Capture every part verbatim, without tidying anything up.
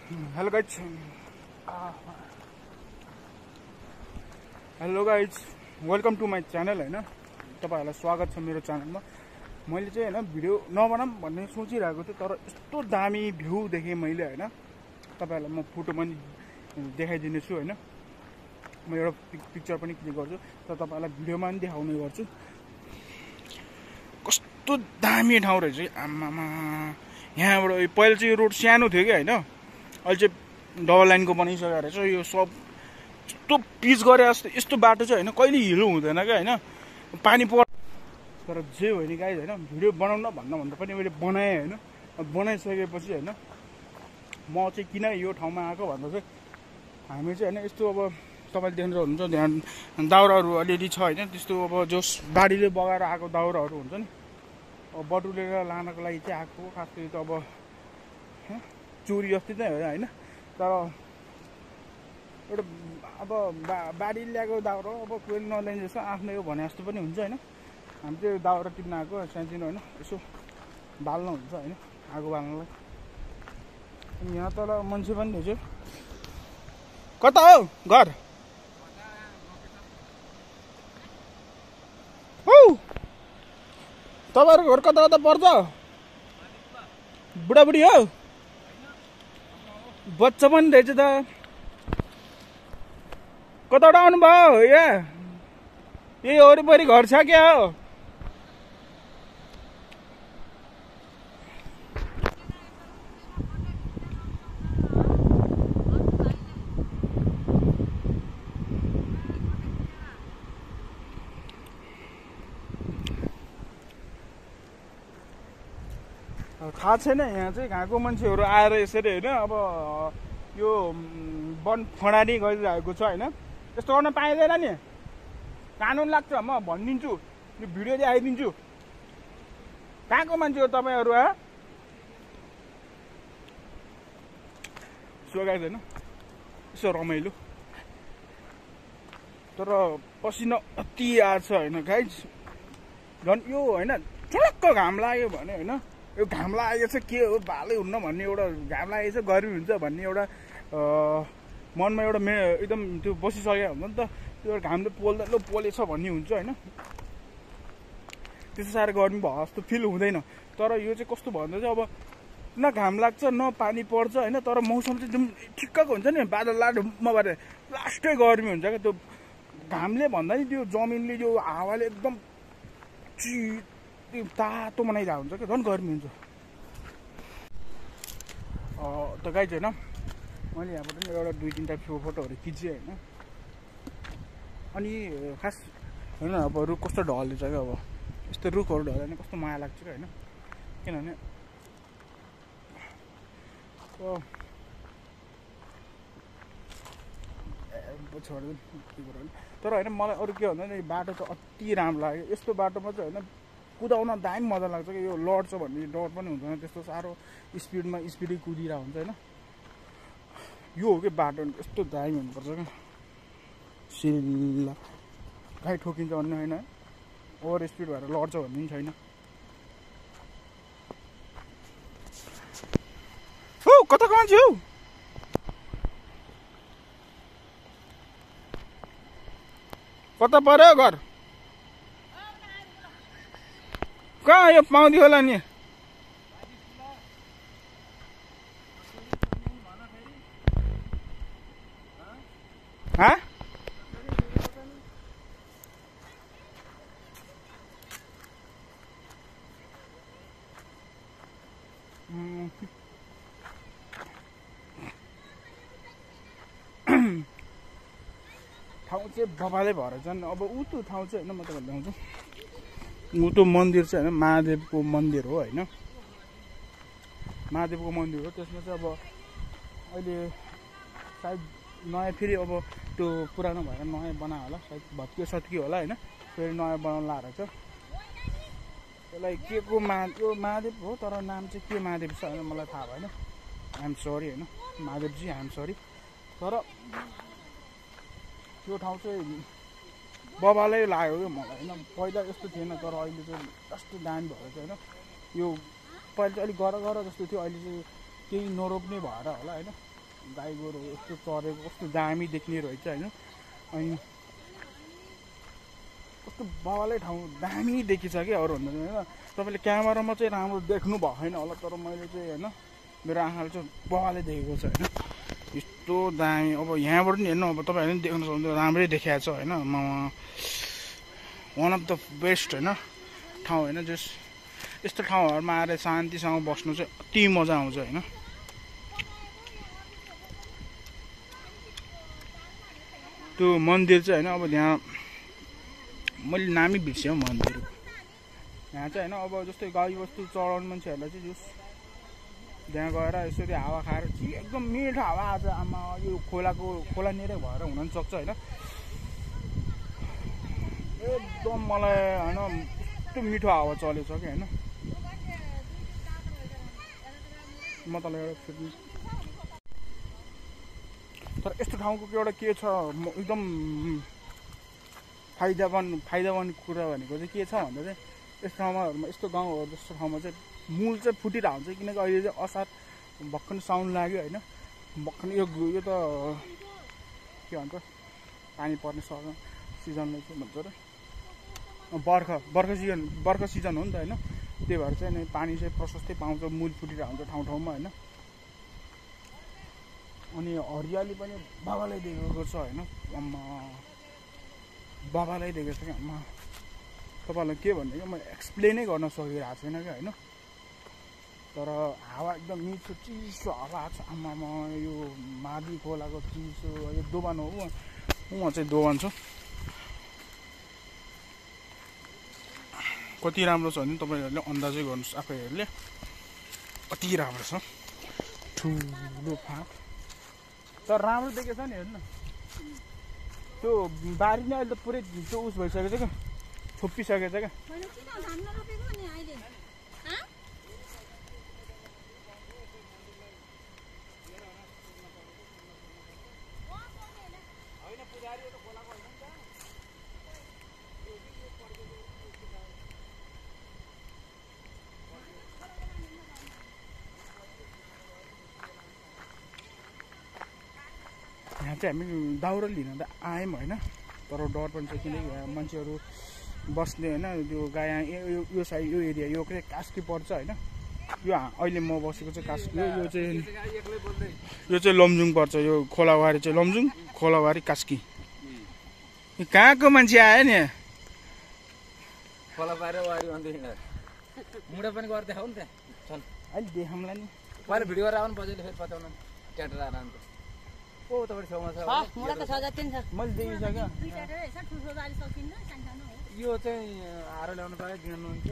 Hello guys hello guys welcome to my channel होइन तपाईँहरूलाई स्वागत छ मेरो च्यानलमा। मैले चाहिँ होइन भिडियो नबनाऊँ भन्ने सोचिरहेको थिएँ, तर यस्तो दामी भ्यू देखेँ मैले होइन। तपाईँहरूलाई म फोटो पनि देखाइदिनेछु होइन, म एउटा पिक्चर पनि क्लिक गर्छु तर तपाईँहरूलाई भिडियोमा पनि देखाउने गर्छु। कस्तो दामी ठाउँ रहेछ आमामा। यहाँबाट पहिला चाहिँ यो रोड सानो थियो कि होइन, अहिले चाहिँ डबल लाइनको बनाइसकेको रहेछ। यो सब यस्तो पिच गरे जस्तो यस्तो बाटो चाहिँ होइन कहिले हिलो हुँदैन क्या होइन, पानी पर। तर जे हो नि गाइज होइन, भिडियो बनाउन भन्न भन्दा पनि मैले बनाएँ होइन। बनाइसकेपछि होइन म चाहिँ किन यो ठाउँमा आएको भन्दा चाहिँ हामी चाहिँ होइन यस्तो अब तपाईँले देख्नु हुन्छ ध्यान दाउराहरू अलिअलि छ होइन, त्यस्तो अब जो बाढीले बगाएर आएको दाउराहरू हुन्छ नि, अब बटुलेर लानको लागि चाहिँ आएको। खास गरी त अब चोरी जस्तै नै हो होइन, तर एउटा अब बा बाढीले ल्याएको दाउरा अब कोही नल्याइन्छ जस्तो आफ्नै हो भने जस्तो पनि हुन्छ होइन। हामी चाहिँ दाउरा टिप्न आएको सानोतिनो होइन, यसो बाल्नु हुन्छ होइन, आगो बाल्नलाई। यहाँ तल मान्छे पनि रहेछ। कता हो घर? हौ तपाईँहरूको घर कता कता पर्छ? बुढाबुढी हो? बच्चा पनि रहेछ त। कताबाट आउनुभयो? यहाँ यही वरिपरि घर छ क्या हो? थाहा छैन, यहाँ चाहिँ कहाँको मान्छेहरू आएर यसरी होइन अब यो वन फडानी गरिरहेको छ होइन। त्यस्तो गर्न पाइँदैन नि, कानुन लाग्छ। म भनिदिन्छु, यो भिडियो देखाइदिन्छु। कहाँको मान्छे हो तपाईँहरू? हा सोगाइ छैन यसो रमाइलो, तर पसिना अति आएको छ होइन गाइज। झन् यो होइन चुलक्क घाम लाग्यो भने होइन, यो घाम लागेको छ के हो भालै हुन्न भन्ने एउटा, घाम लागेको छ गर्मी हुन्छ भन्ने एउटा मनमा एउटा मे एकदम त्यो बसिसक्यो हुन्छ नि त। त्यो घामले पोल्दा लो पोलेछ भन्ने हुन्छ होइन। त्यस्तो साह्रो गर्मी भयो जस्तो फिल हुँदैन। तर यो चाहिँ कस्तो भन्दा चाहिँ अब न घाम लाग्छ न पानी पर्छ होइन, तर मौसम चाहिँ एकदम ठिक्कको हुन्छ नि, बादल लाडुमबाट लास्टै गर्मी हुन्छ क्या। त्यो घामले भन्दा नि त्यो जमिनले यो हावाले एकदम चि त्यो तातो बनाइरहेको हुन्छ क्या, झन् गर्मी हुन्छ। त गाइज होइन मैले यहाँबाट नि एउटा दुई तिनवटा फोटोहरू खिचेँ होइन। अनि खास होइन अब रुख कस्तो ढल्दैछ क्या, अब यस्तो रुखहरू ढल्यो भने कस्तो माया लाग्छ क्या होइन। किनभने छोड्दैन त्यो कुरो होइन। तर होइन मलाई अरू के भन्दा नि बाटो चाहिँ अति राम्रो लाग्यो। यस्तो बाटोमा चाहिँ होइन कुदाउन दामी मजा लाग्छ कि। यो लड्छ भन्ने डर पनि हुँदैन, त्यस्तो साह्रो स्पिडमा स्पिडै कुदिरहेको हुन्छ होइन। यो हो कि बाटो यस्तो दामी हुनुपर्छ क्या, सिल्ला गाई ठोकिन्छ भन्ने होइन, ओभर स्पिड भएर लड्छ भन्ने पनि छैन। हौ कताको मान्छे हौ? कता पर्यो घर? कहाँ यो पाउँदी होला नि? हा ठाउँ चाहिँ बबाले भएर छन्। अब ऊ त्यो ठाउँ चाहिँ होइन म तपाईँलाई देखाउँछु। ऊ त्यो मन्दिर चाहिँ होइन महादेवको मन्दिर हो होइन, महादेवको मन्दिर हो। त्यसमा चाहिँ अब अहिले सायद नयाँ फेरि अब त्यो पुरानो भएर नयाँ बनायो होला, सायद भत्कियो सत्कियो होला होइन, फेरि नयाँ बनाउनु लाएको छ। त्यसलाई के को मा त्यो महादेव हो, तर नाम चाहिँ के महादेव छ होइन मलाई थाहा भएन। आइएम सरी होइन महादेवजी, आइएम सरी। तर त्यो ठाउँ चाहिँ बबालै लाग्यो क्या मलाई होइन। पहिला यस्तो थिएन, तर अहिले चाहिँ कस्तो दामी भएर चाहिँ होइन। यो पहिला चाहिँ अलिक गर गर जस्तो थियो, अहिले चाहिँ केही नरोप्ने भएर होला होइन। गाई गोरु यस्तो चरेको कस्तो दामी देख्ने रहेछ होइन। अनि कस्तो बवालै ठाउँ दामी देखिन्छ कि अरूभन्दा होइन। तपाईँले क्यामेरामा चाहिँ राम्रो देख्नु भएको छैन होला, तर मैले चाहिँ होइन मेरो आँखाले चाहिँ बवालै देखेको छ होइन। यस्तो दामी अब यहाँबाट नि हेर्नु, अब तपाईँहरूले पनि देख्नु सक्नुहुन्छ राम्रै देखाएको छ होइन। म वान अफ द बेस्ट होइन ठाउँ होइन। जस यस्तो ठाउँहरूमा आएर शान्तिसँग बस्नु चाहिँ अति मजा आउँछ होइन। त्यो मन्दिर चाहिँ होइन अब त्यहाँ मैले नामै बिर्सेँ मन्दिरको। यहाँ चाहिँ होइन अब जस्तै गाई बस्तु चढाउने मान्छेहरूलाई चाहिँ जस त्यहाँ गएर यसरी हावा खाएर चाहिँ एकदम मिठो हावा आज आमा यो खोलाको खोलानिरै भएर हुन पनि सक्छ होइन। एकदम मलाई होइन यस्तो मिठो हावा चलेछ कि होइन। म तँलाई एउटा फेरि तर यस्तो ठाउँको एउटा के छ एकदम फाइदावान फाइदावान कुरा भनेको चाहिँ के छ भन्दा चाहिँ यस्तो ठाउँमा यस्तो गाउँहरू जस्तो ठाउँमा चाहिँ मूल चाहिँ फुटिरहेको हुन्छ। किनकि अहिले चाहिँ असार भर्खर साउन लाग्यो होइन। भर्खर यो यो त के भन्छ पानी पर्ने सर सिजनले के भन्छ र बर्खा बर्खा सिजन बर्खा सिजन हो नि त होइन। त्यही भएर चाहिँ पानी चाहिँ प्रशस्तै पाउँछ, मूल फुटिरहेको हुन्छ ठाउँ ठाउँमा होइन। अनि हरियाली पनि बाबालाई देखेको छ होइन। आम्मा बाबालाई देखेको छ कि आम्मा तपाईँहरूलाई के भन्ने कि म एक्सप्लेनै गर्न सकिरहेको छैन क्या होइन। तर हावा एकदम मिठो चिसो हावा छ आम्मामा। यो मादी खोलाको चिसो यो दोबान हो। म चाहिँ दोबान छु। कति राम्रो छ भने तपाईँहरूले अन्दाजै गर्नुहोस् आफैहरूले, कति राम्रो छ। ठुलो फाँट तर राम्रो देखेको छ नि हेर्नु। त्यो बारी नै अहिले त पुरै त्यो उस भइसकेको छ क्या, छोपिसकेको छ क्या। यहाँ चाहिँ हामी दाउरा लिन त आयौँ होइन। तर डर पनि छ किनकि मान्छेहरू बस्ने होइन। त्यो गाई यो यो साइड यो एरिया यो चाहिँ कास्की पर्छ होइन। यो अहिले म बसेको चाहिँ कास्की हो। यो चाहिँ यो चाहिँ लमजुङ पर्छ। यो खोलावारी चाहिँ लमजुङ, खोलावारी कास्की। कहाँको मान्छे आयो नि खोलावारी वारी भन्दै मुडा पनि गरेर देखाउ नि त्यहाँ छन् अहिले देखाउँला नि। मैले भिडियो गरेर आउनु बजेले फेरि पचाउन ट्याटर आएर अन्त ओ तपाईँ छेउमा छ मुडा त छ जति छ। मैले देखिसक्यो। यो चाहिँ हारो ल्याउनु पाए दिनुहुन्थ्यो।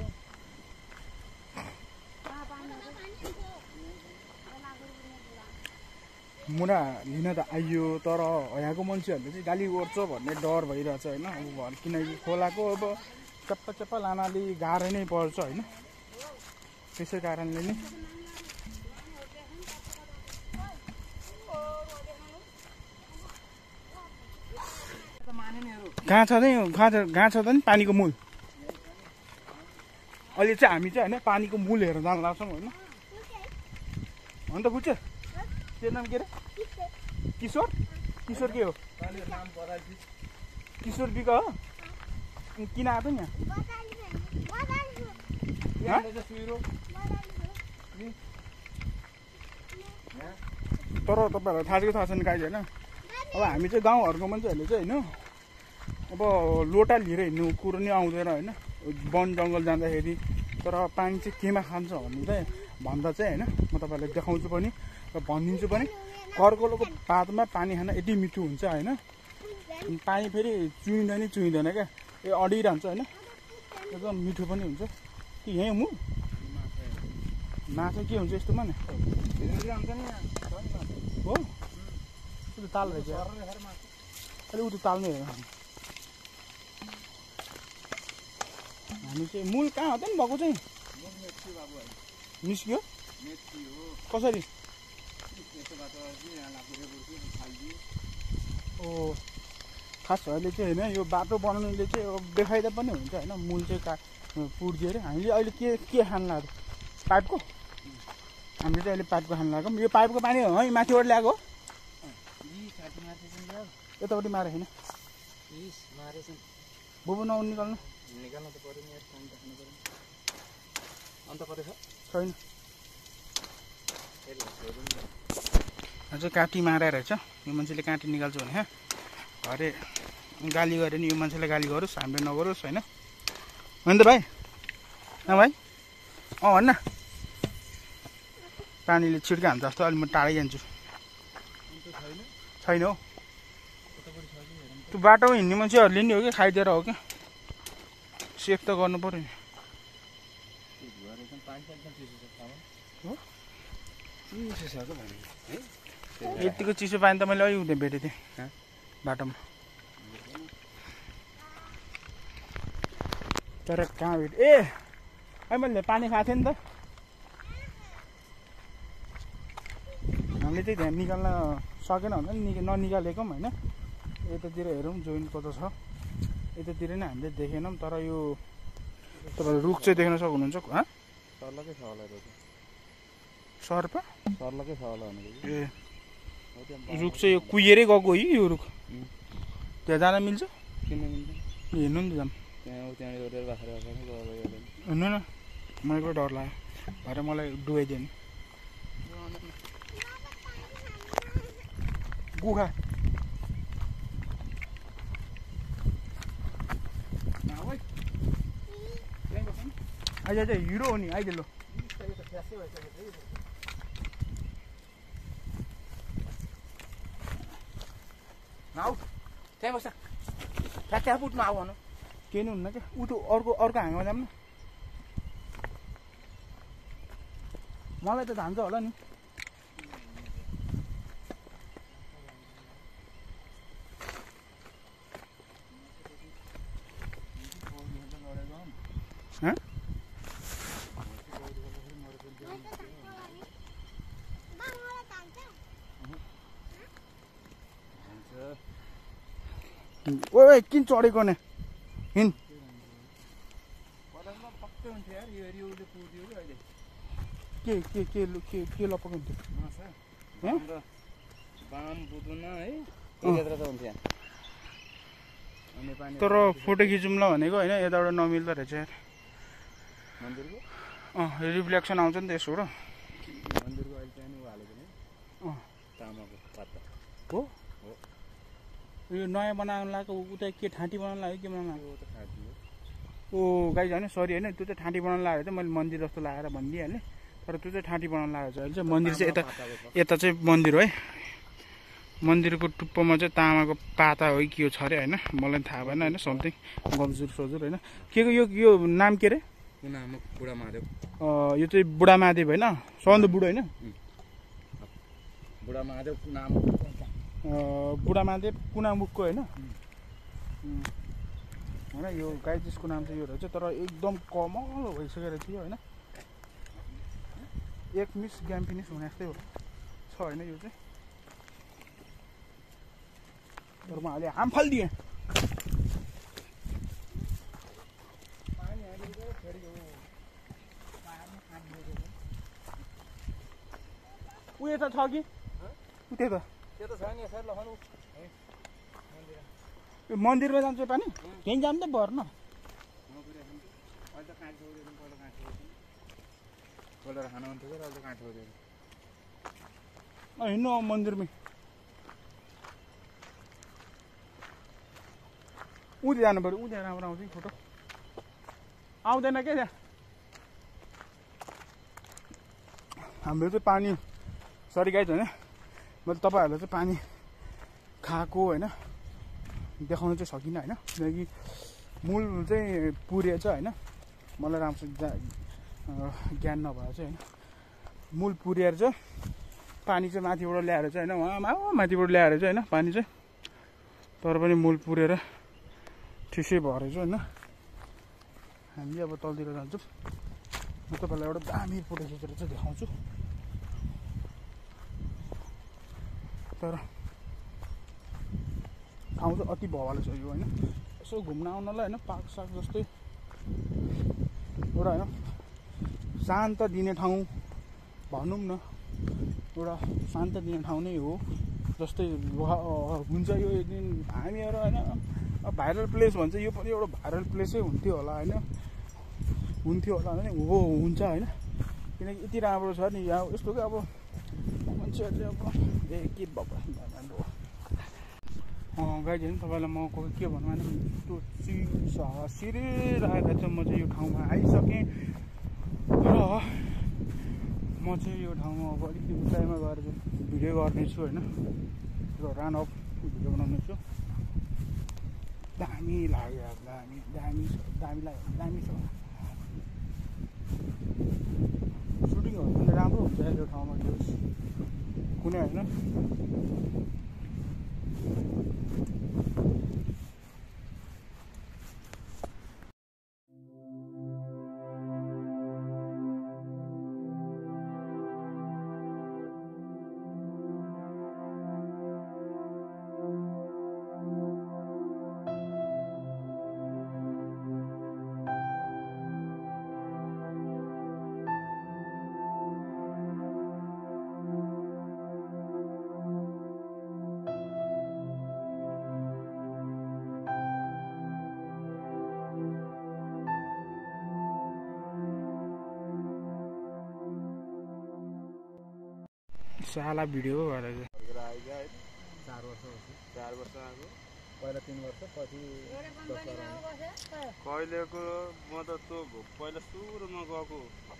मुना लिन त आइयो तर यहाँको मान्छेहरूले चाहिँ गाली गर्छ भन्ने डर भइरहेछ होइन। अब किनकि खोलाको अब चप्पा चप्पा लानाले गाह्रो नै पर्छ होइन। त्यसै कारणले नि कहाँ छ नि कहाँ छ कहाँ छ त नि पानीको मूल। अहिले चाहिँ हामी चाहिँ होइन पानीको मूल हेरेर जान लाग्छौँ होइन। अन्त बुझ्छ के नाम के अरे किशोर किशोर के हो किशोर बिका हो। किन आएको नि यहाँ तर तपाईँहरूलाई थाहा छ कि थाहा छैन गाई होइन। अब हामी चाहिँ गाउँहरूको मान्छेहरूले चाहिँ होइन अब लोटा लिएर हिँड्नु कुरो नै आउँदैन होइन। वन जङ्गल जाँदाखेरि तर पानी चाहिँ केमा खान्छ भन्ने चाहिँ भन्दा चाहिँ होइन म तपाईँहरूलाई देखाउँछु पनि र भनिदिन्छु पनि। कर्कलोको पातमा पानी खान यति मिठो हुन्छ होइन। पानी फेरि चुइँदैन नि चुइँदैन क्या, यो अडिरहन्छ होइन। एकदम मिठो पनि हुन्छ कि यहीँ मु माछा के हुन्छ यस्तोमा नि हो। उ ताल रहेछ अहिले उ त ताल्ने हेर। हामी चाहिँ मूल कहाँ हो त नि भएको चाहिँ निस्क्यो कसरी ओ खास अहिले चाहिँ होइन यो बाटो बनाउनुले चाहिँ बेफाइदा पनि हुन्छ होइन। मूल चाहिँ का पुर्दियो अरे। हामीले अहिले के के खान लाग्यो पाइपको। हामीले चाहिँ अहिले पाइपको खान लाग्यौँ। यो पाइपको पानी है माथिबाट ल्याएको मार्दैछन् यार यतापट्टि मारे होइन इस मारेछन् बुबु नआउनु निकाल्नु निकाल्नु त पर्यो नि यार काम त खानु पर्यो अन्त कतै छ छैन फेरि हेरौँ न अझ काटी मारेर रहेछ यो मान्छेले काटी निकाल्छु भने अरे गाली गऱ्यो नि यो मान्छेले गाली गरोस् हामीले नगरोस् होइन होइन त भाइ न भाइ अँ भन्न पानीले छिड्का हान्छ जस्तो अलि म टाढै जान्छु छैन हौ त्यो बाटोमा हिँड्ने मान्छेहरूले नि हो कि खाइदिएर हो क्या सेफ त गर्नु पर्यो नि यतिको चिसो पानी त मैले अलिक हुँदै भेटेको थिएँ बाटोमा तर कहाँ भेट ए है मैले पानी खाएको थिएँ नि त हामीले चाहिँ ध्यान निकाल्न सकेन भन्दा नि ननिकालेको पनि होइन यतातिर हेरौँ जोइन कता छ यतातिर नै हामीले देखेनौँ तर यो तपाईँहरू रुख चाहिँ देख्न सक्नुहुन्छ सर्लकै छ होला सर्प सर्लकै छ होला भनेको ए रुख चाहिँ यो कुहिएरै गएको हो यो रुख त्यहाँ जान मिल्छ किन मिल्छ हेर्नु नि त जाम त्यहाँ त्यहाँनिर उडेर बाख्रा बाख्रा हेर्नु न मलाई पनि डर लाग्यो भरे मलाई डुबाइदियो नि गुखा आज चाहिँ हिरो हो नि आइज लो आऊ त्यहाँ बस्छ त्यहाँ त्यहाँ पुट्नु आऊ भनौँ केही नि हुन्न क्या ऊ त अर्को अर्को हाँगमा जाऊँ न मलाई त धान्छ होला नि ओए किन चढेको ने हिँड के के के के के लपक हुन्थ्यो बाम बुझ्नु है तर फोटो खिचौँ ल भनेको होइन यताबाट नमिल्दो रहेछ यार मन्दिरको अँ रिफ्लेक्सन आउँछ नि त यसो र मन्दिरको अहिले चाहिँ उ हालेको नि अँ तामाको पत्ता हो यो नयाँ बनाउनु लगाएको उता के ठाँटी बनाउनु लाग्यो के बनाउनु लाग्यो ओ गाई होइन सरी होइन त्यो चाहिँ ठाँटी बनाउनु लागेको चाहिँ मैले मन्दिर जस्तो लगाएर भनिदिइहालेँ तर त्यो चाहिँ ठाँटी बनाउनु लागेको छ अहिले चाहिँ मन्दिर चाहिँ यता यता चाहिँ मन्दिर हो है मन्दिरको टुप्पोमा चाहिँ तामाको पाता हो कि के हो छ अरे होइन मलाई थाहा भएन होइन समथिङ गजुर सजुर होइन के को यो यो नाम के अरे बुढा महादेव यो चाहिँ बुढा महादेव होइन सबभन्दा बुढो होइन बुढा महादेव नाम बुढा महादेव कुनामुखको होइन होइन यो गाई चिजको नाम चाहिँ यो रहेछ तर एकदम कमल भइसकेर थियो होइन एक मिस गेम फिनिस हुने जस्तै हो छ होइन यो चाहिँ तर म अहिले हाम फालिदिएँ ऊ यता छ कि त्यही त त्यो त छ नि यसरी लखानु यो मन्दिरमा जान्छ पानी त्यहीँ जानु त भर्न हिँड्नु मन्दिरमै उँधो जानु पऱ्यो उँधो राम्रो आउँछ फोटो आउँदैन क्या त्यहाँ हाम्रो चाहिँ पानी सरी गाइज होइन मैले तपाईँहरूलाई चाहिँ पानी खाएको होइन देखाउनु चाहिँ सकिनँ होइन किनकि मूल चाहिँ पुरेछ होइन मलाई राम्रो ज्ञान नभएर चाहिँ होइन मूल पुरेर चाहिँ पानी चाहिँ माथिबाट ल्याएर चाहिँ होइन उहाँ माथिबाट ल्याएर चाहिँ होइन पानी चाहिँ तर पनि मूल पुरेर ठिसै भएर चाहिँ होइन हामी अब तलतिर जान्छौँ म तपाईँलाई एउटा दामी फोटो खिचेर चाहिँ देखाउँछु तर ठाउँ चाहिँ अति भवाले छ यो होइन यसो घुम्न आउनलाई होइन पार्क साक जस्तै एउटा होइन शान्त दिने ठाउँ भनौँ न एउटा शान्त दिने ठाउँ नै हो जस्तै हुन्छ यो एक दिन हामीहरू होइन भाइरल प्लेस भन्छ यो पनि एउटा भाइरल प्लेसै हुन्थ्यो होला होइन हुन्थ्यो होला भने हो हुन्छ होइन किनकि यति राम्रो छ नि यहाँ यस्तो कि अब मान्छेहरूले अब ए के भएको गाइजहरू तपाईँलाई म के भनौँ भने यस्तो चिसो सिरिरहेको छ म चाहिँ यो ठाउँमा आइसकेँ र म चाहिँ यो ठाउँमा अब अलिकति उचाइमा गएर चाहिँ भिडियो गर्नेछु होइन र रान अफ भिडियो बनाउनेछु दामी लाग्यो दामी दामी छ दामी लाग्यो दामी छ सुटिङहरू पनि राम्रो हुन्छ यो ठाउँमा कुनै होइन साला भिडियो गरेर चार वर्ष चार वर्ष आएको पहिला तीन वर्ष पछि दस वर्ष कहिलेको म त त्यो पहिला सुरुमा गएको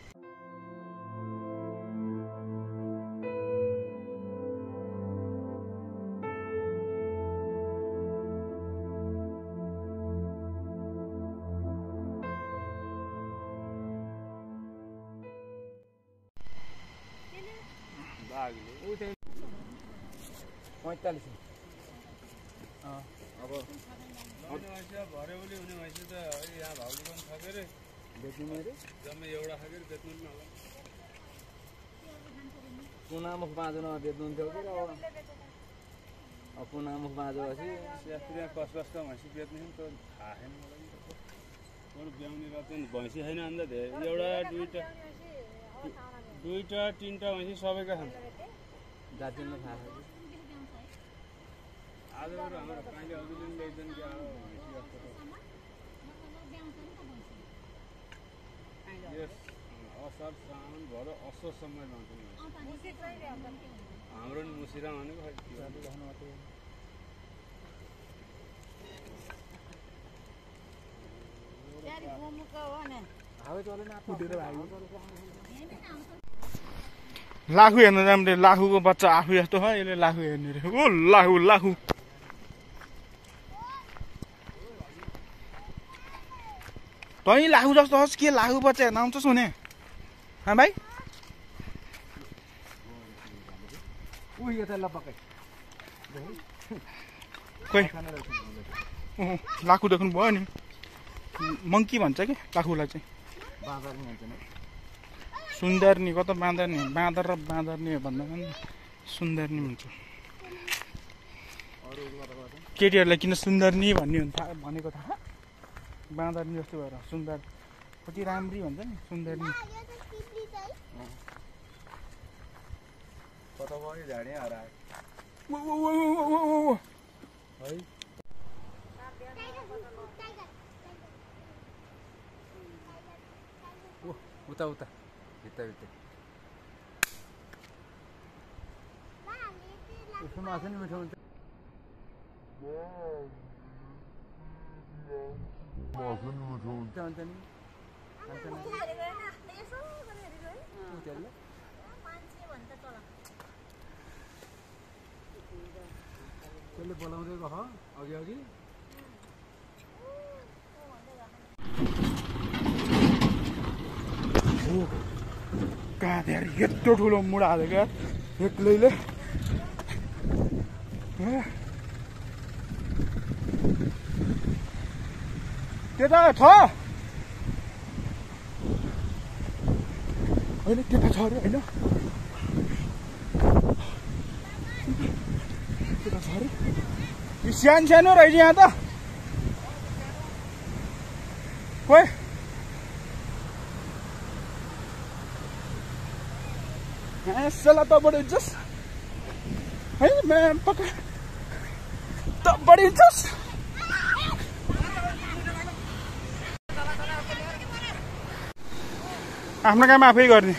पैँतालिस अब भरेउली हुने भएपछि त यहाँ भाउली पनि छ के अरे बेच्नु मैले जम्मै एउटा खाएर बेच्नु पनि होला कुनामुख बाँझोमा बेच्नुहुन्थ्यो कि अब कुनामुख बाँझो पछि शास्त्री यहाँ कस कसको भैँसी बेच्ने त थाहा छैन मलाई अरू ब्याउने गर्छ भैँसी छैन अन्त धेरै एउटा दुईवटा दुईवटा तिनवटा भैँसी सबैका छन् जातिमा थाहा छ आजहरू हाम्रो काहीँले अघिल्लो पनि ल्याइदिनु क्या यस असार साउन भएर असोजसम्म लाउँछौँ हाम्रो नि मुसिरा भनेको लाखु हेर्नु जाने लाखुको बच्चा आफू यस्तो छ यसले लाखु हेर्ने रे ओ लाखु लाखु तै लाखु जस्तो होस् के लाखु बच्चा हेर्न आउँछस् हुने हाँ भाइ खोइ लाखु देख्नु भयो नि मङ्की भन्छ कि लाखुलाई चाहिँ सुन्दरनी कता बाँदरनी बाँदर र बाँदरनी भन्दा पनि सुन्दरनी भन्छ केटीहरूलाई किन सुन्दरनी भन्ने हुन्छ भनेको थाहा बाँदरनी जस्तो भएर सुन्दर कति राम्री भन्छ नि सुन्दरनी कता भयो झाडे हरायो है उता उता भित्ता भित्ता उसको मासु नि मिठो हुन्छ मासु नि मिठो हुन्छ हुन्छ नि त्यसले बोलाउँदै गयो अघि अघि कहाँ धेरै यत्रो ठुलो मुढा हाल्यो क्या एक्लैले त्यता छ होइन त्यता छ अरे होइन त्यता छ अरे यो सानो सानो रहेछ यहाँ त खोइ यसलाई तपाईँले जस है पक्का त बढी जस आफ्नो काम आफै गर्ने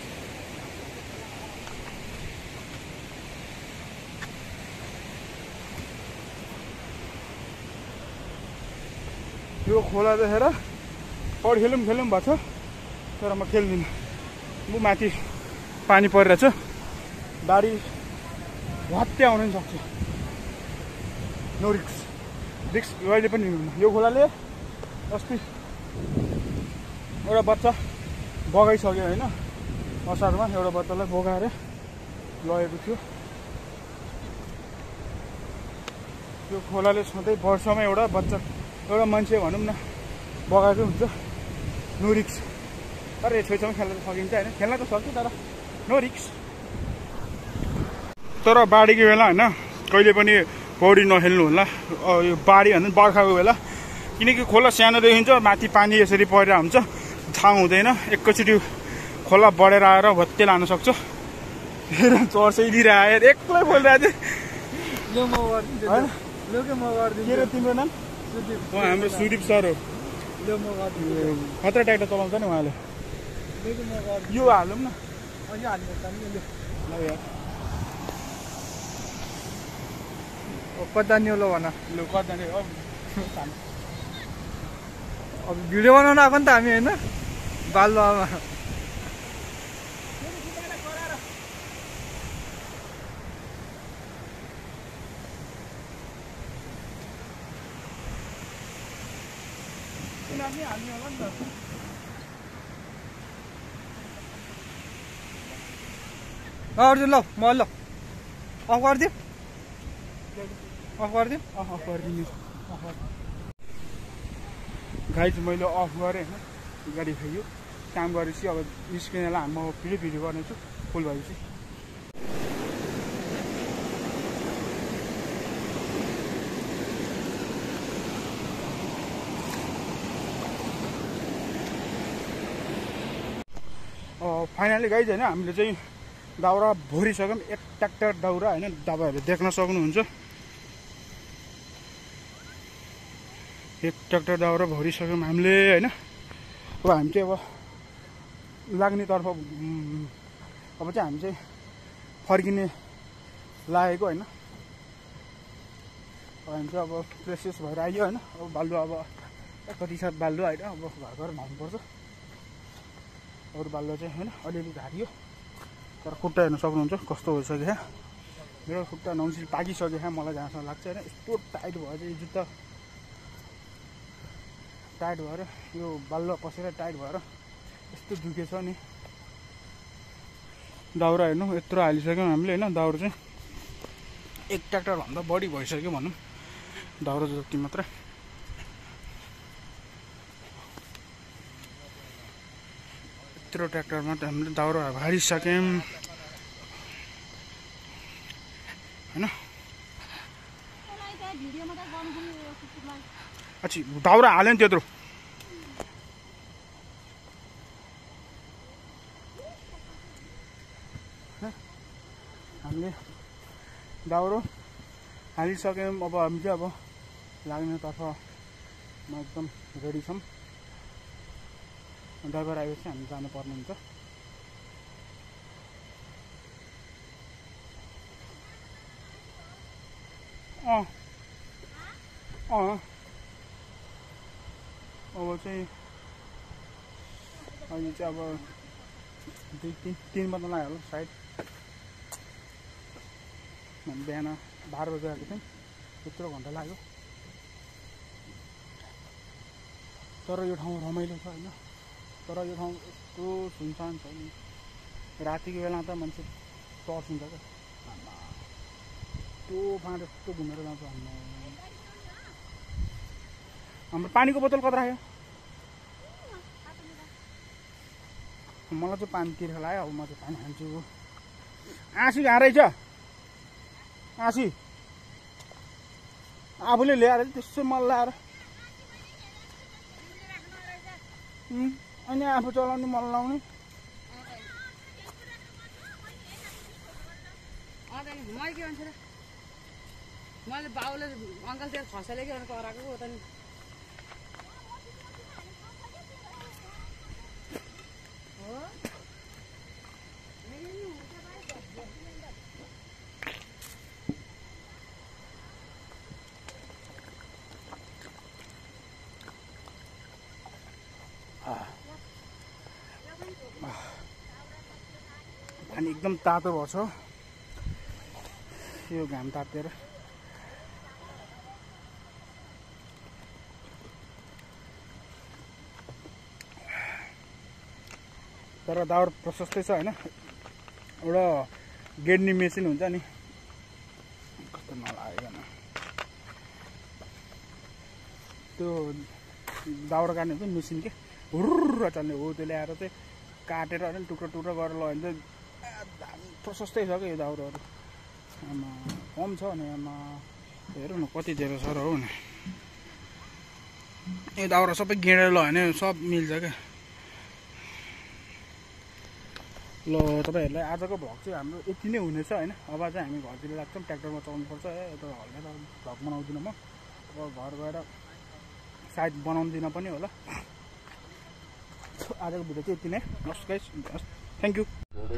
यो खोला देखेर पौडी खेलौँ खेलौँ भन्छ तर म खेल्दिनँ म माथि पानी परिरहेछ बारी भत्ते आउन पनि सक्छ नो रिक्स रिक्स कहिले पनि लिनुहुन्न यो खोलाले अस्ति एउटा बच्चा बगाइसक्यो होइन असारमा एउटा बच्चालाई बगाएर लगेको थियो यो खोलाले सधैँ वर्षमा एउटा बच्चा एउटा मान्छे भनौँ न बगाएकै हुन्छ नो रिक्स तर यो छेउछाउमा खेल्न त सकिन्छ होइन खेल्न त सक्छ तर नो रिक्स तर बाढीको बेला होइन कहिले पनि पौडी नखेल्नु होला यो बाढी भन्दा बर्खाको बेला किनकि खोला सानो देखिन्छ माथि पानी यसरी परिरहेको हुन्छ थाहा हुँदैन एकैचोटि खोला बढेर आएर भत्ते लान सक्छ चर्सै आएर एक्लै बोलिरहेको थिएँ तिम्रो नाम हाम्रो सुदीप सर हो खतरा ट्र्याक्टर चलाउँछ नि उहाँले यो हालौँ न कता नि ल भन लु कता नि अब भिडियो बनाउन आएको नि त हामी होइन बालुवामा अर्जुन ल म ल अफ गरिदिउँ अफ गरिदिउँ अफ गरिदिनु गाई चाहिँ मैले अफ गरेँ होइन गाडी खाइयो काम गरेपछि अब निस्किनेलाई म फेरि भिडियो गर्नेछु फुल भएपछि फाइनली गाइज होइन हामीले चाहिँ दाउरा भरिसक्यौँ एक ट्र्याक्टर दाउरा होइन तपाईँहरूले देख्न सक्नुहुन्छ एक ट्र्याक्टर दाउरा भरिसक्यौँ हामीले होइन अब हामी चाहिँ अब लाग्नेतर्फ अब चाहिँ हामी चाहिँ फर्किने लागेको होइन अब हामी चाहिँ अब फ्रेसेस भएर आइयो होइन अब बालुवा अब कति साथ बालुवा होइन अब घर घर ढाउनुपर्छ अरू बालुवा चाहिँ होइन अलिअलि घारियो तर खुट्टा हेर्न सक्नुहुन्छ कस्तो भइसक्यो मेरो खुट्टा नौसी पाकिसक्यो मलाई जहाँसम्म लाग्छ होइन यस्तो टाइट भयो चाहिँ जुत्ता टाइट भएर यो बालुवा पसेर टाइट भएर यस्तो दुखेछ नि दाउरा हेर्नु यत्रो हालिसक्यौँ हामीले होइन दाउरा चाहिँ एक ट्र्याक्टरभन्दा बढी भइसक्यो भनौँ दाउरा जति मात्रै यत्रो ट्र्याक्टरमा त हामीले दाउरा हालिसक्यौँ होइन अच्छा दाउरा हाल्यो नि त्यत्रो हामीले दाउरो हालिसक्यौँ अब हामी चाहिँ अब लाग्नेतर्फमा एकदम रेडी छौँ ड्राइभर आएपछि हामी जानुपर्ने हुन्छ अँ अँ अब चाहिँ अहिले चाहिँ अब दुई तिन तिन बज्न लाग्यो होला सायद बिहान बाह्र बजी आएको थियौँ त्यत्रो घन्टा लाग्यो तर यो ठाउँ रमाइलो छ होइन तर यो ठाउँ यस्तो सुनसान छ नि रातिको बेला त मान्छे तर्सिन्छ क्या त्यो फाँड यस्तो घुमेर जान्छ हाम्रो हाम्रो पानीको बोतल कता राख्यो मलाई चाहिँ पानी तिर्खा लाग्यो अब म चाहिँ पानी खान्छु आँसी कहाँ रहेछ आँसी आफूले ल्याएर त्यसै मल ल्याएर अनि आफू चलाउने मल लाउने मैले के भन्छ र मैले बाउले अङ्कल त्यहाँ खसेले के कराएको हो त नि हो पानी एकदम तातो भएको छ यो घाम तातेर तर दाउरा प्रशस्तै छ होइन एउटा गेड्ने मेसिन हुन्छ नि कस्तो नलागेन त्यो दाउरा काट्ने हुन्छ मेसिन के हुर्र चल्ने हो त्यो ल्याएर चाहिँ काटेर अनि टुक्रो टुक्रो गरेर लगायो भने चाहिँ प्रशस्तै छ क्या यो दाउराहरू आमा कम छ नि आमा हेरौँ न कति धेरै छ र हो नि यो दाउरा सबै गेडेर लगायो भने सब मिल्छ क्या ल तपाईँहरूलाई आजको भ्लग चाहिँ हाम्रो यति नै हुनेछ होइन अब चाहिँ हामी घरतिर लाग्छौँ ट्र्याक्टरमा चलाउनुपर्छ है यता हल्का भ्लग बनाउँदिनँ म अब घर गएर सायद बनाउँदिनँ पनि होला आजको भिडियो चाहिँ यति नै हस् गाइस हस् थ्याङ्क यू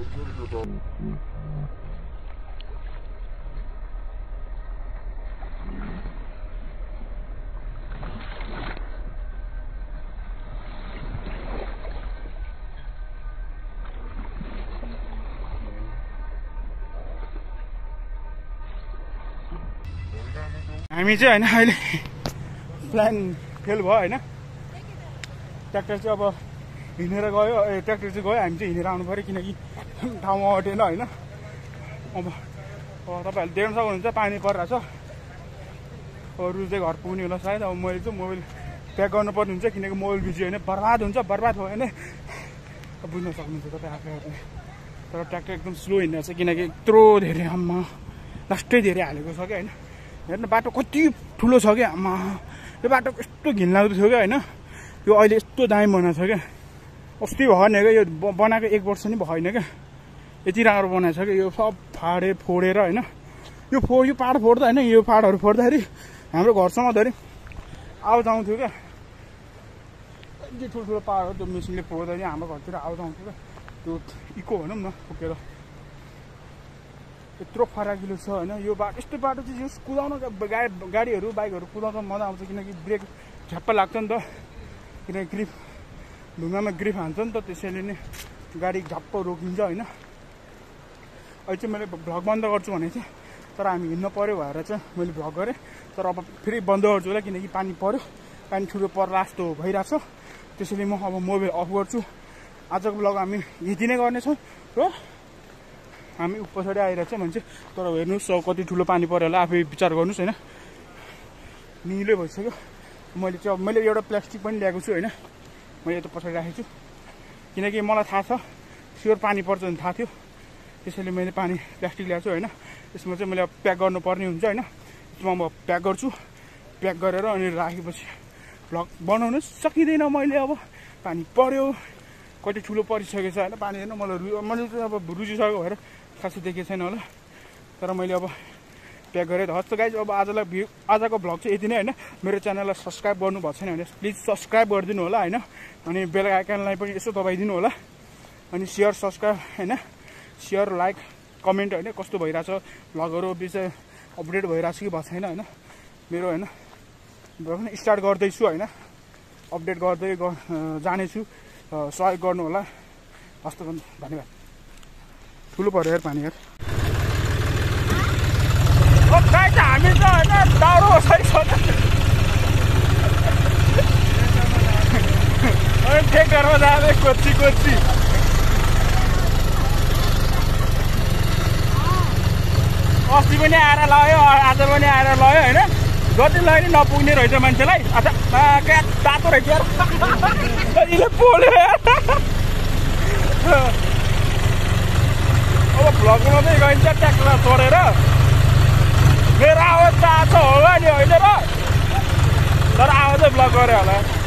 हामी चाहिँ होइन अहिले प्लान फेल भयो होइन ट्र्याक्टर चाहिँ अब हिँडेर गयो ए ट्र्याक्टर चाहिँ गयो हामी चाहिँ हिँडेर आउनु पऱ्यो किनकि ठाउँमा अटेन होइन अब तपाईँहरूले देख्न सक्नुहुन्छ पानी परिरहेछ अरू चाहिँ घर पुग्ने होला सायद अब मैले चाहिँ मोबाइल प्याक गर्नुपर्ने हुन्छ किनकि मोबाइल बिजी होइन बर्बाद हुन्छ बर्बाद भयो भने बुझ्न सक्नुहुन्छ तपाईँ आफैहरूले तर ट्र्याक्टर एकदम स्लो हिँड्दैछ किनकि यत्रो धेरै आम्मा लास्टै धेरै हालेको छ क्या होइन हेर्नु बाटो कति ठुलो छ क्या आम्मा यो बाटो यस्तो घिनलाग्दो थियो क्या होइन यो अहिले यस्तो दामी बनाएको छ क्या अस्ति भएन क्या यो बनाएको एक वर्ष नि भएन क्या यति राम्रो बनाएको छ क्या यो सब फाडे फोडेर होइन यो फो यो पाहाड फोड्दा होइन यो पाहाडहरू फोड्दाखेरि हाम्रो घरसम्म धरि आवाज आउँथ्यो क्या यति ठुल्ठुलो पाहाडहरू त्यो मेसिनले फोड्दाखेरि हाम्रो घरतिर आवाज आउँथ्यो क्या त्यो इको भनौँ न फुकेर यत्रो फराकिलो छ होइन यो बाटो यस्तो बाटो चाहिँ यो कुदाउन गाडी गाडीहरू बाइकहरू कुदाउँदा मजा आउँछ किनकि ब्रेक झ्याप्प लाग्छ नि त किनकि ग्रिप ढुङ्गामा ग्रिप हान्छ नि त त्यसैले नै गाडी झ्याप्प रोकिन्छ होइन अहिले चाहिँ मैले भ्लग बन्द गर्छु भने चाहिँ तर हामी हिँड्न पऱ्यो भएर चाहिँ मैले भ्लग गरेँ तर अब फेरि बन्द गर्छु होला किनकि पानी पऱ्यो पानी ठुलो पर्ला जस्तो भइरहेछ त्यसैले म अब मोबाइल अफ गर्छु आजको भ्लग हामी यति नै गर्नेछौँ र हामी पछाडि आइरहेको छ मान्छे तर हेर्नुहोस् कति ठुलो पानी पऱ्यो होला आफै विचार गर्नुहोस् होइन निलो भइसक्यो मैले चाहिँ अब मैले एउटा प्लास्टिक पनि ल्याएको छु होइन मैले यता पछाडि राखेको छु किनकि मलाई थाहा छ स्योर पानी पर्छ भने थाहा थियो त्यसैले मैले पानी प्लास्टिक ल्याएको छु होइन यसमा चाहिँ मैले प्याक गर्नुपर्ने हुन्छ होइन यसमा म प्याक गर्छु प्याक गरेर अनि राखेपछि भ्लग बनाउनु सकिँदैन मैले अब पानी पऱ्यो कति ठुलो परिसकेको छ होइन पानी हेर्नु मलाई रु मैले चाहिँ अब रुजिसकेको भएर खासै देखेको छैन होला तर मैले अब प्याक गरेँ हस् गाइज अब आजलाई भ्यू आजको भ्लग चाहिँ यति नै होइन मेरो च्यानललाई सब्सक्राइब गर्नु भएको छैन भने प्लिज सब्सक्राइब गरिदिनु होला होइन अनि बेल आइकनलाई पनि यसो दबाइदिनु होला अनि सेयर सब्सक्राइब होइन सेयर लाइक कमेन्ट होइन कस्तो भइरहेछ भ्लगहरू विषय अपडेट भइरहेछ कि भएको छैन होइन मेरो होइन भ्लग पनि स्टार्ट गर्दैछु होइन अपडेट गर्दै जानेछु सहयोग गर्नु होला हस्त धन्यवाद ठुलो पऱ्यो यार पानी यार हामी त होइन दाउरो ट्र्याक्टरमा जाँदै कोची कोची अस्ति पनि आएर लग्यो आज पनि आएर लग्यो होइन जति लग्यो नि नपुग्ने रहेछ मान्छेलाई अच्छा क्या तातो रहेछ यार पोल्यो अब भ्लग बनाउँदै गइन्छ ट्र्याक्टरमा चढेर मेरो आवाज त आएको होला नि होइन र तर आवाजै ब्लक गऱ्यो होला